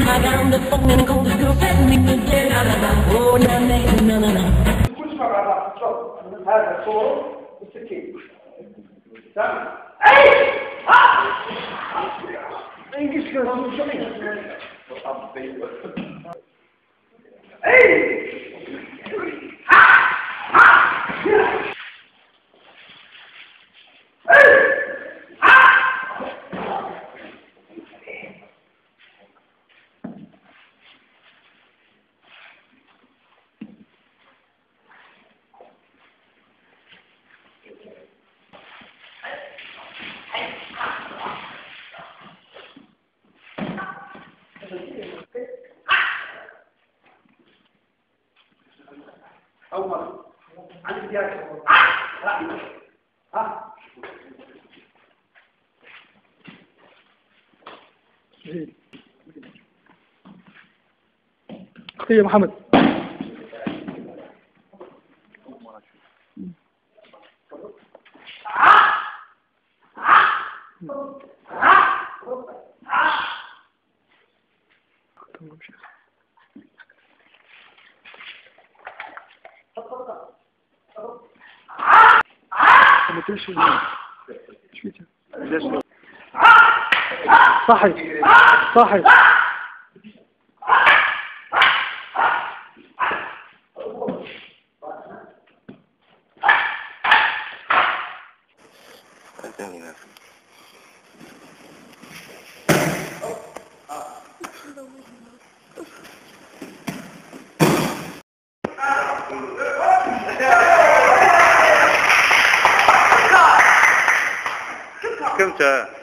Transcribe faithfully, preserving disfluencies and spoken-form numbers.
I got on the phone and called the girlfriend make me get out of the oh na na na na. كل مرة على الصوت هذا صوت والسكين. تمام. أي. إنجلش كلام جميل. أي. أول عن الزيادة ها يا محمد صحي صحي كم